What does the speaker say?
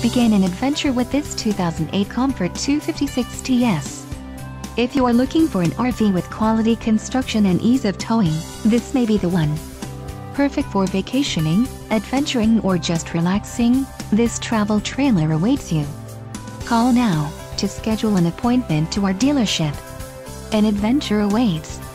Begin an adventure with this 2008 Comfort 256 TS. If you are looking for an RV with quality construction and ease of towing, this may be the one. Perfect for vacationing, adventuring, or just relaxing, this travel trailer awaits you. Call now to schedule an appointment to our dealership. An adventure awaits.